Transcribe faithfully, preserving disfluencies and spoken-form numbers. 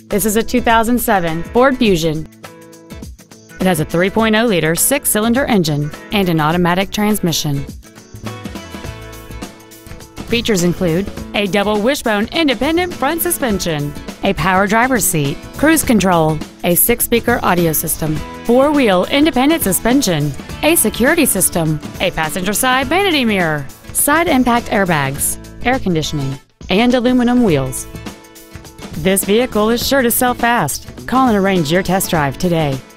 This is a two thousand seven Ford Fusion. It has a three point oh liter six-cylinder engine and an automatic transmission. Features include a double wishbone independent front suspension, a power driver's seat, cruise control, a six-speaker audio system, four-wheel independent suspension, a security system, a passenger side vanity mirror, side impact airbags, air conditioning, and aluminum wheels. This vehicle is sure to sell fast. Call and arrange your test drive today.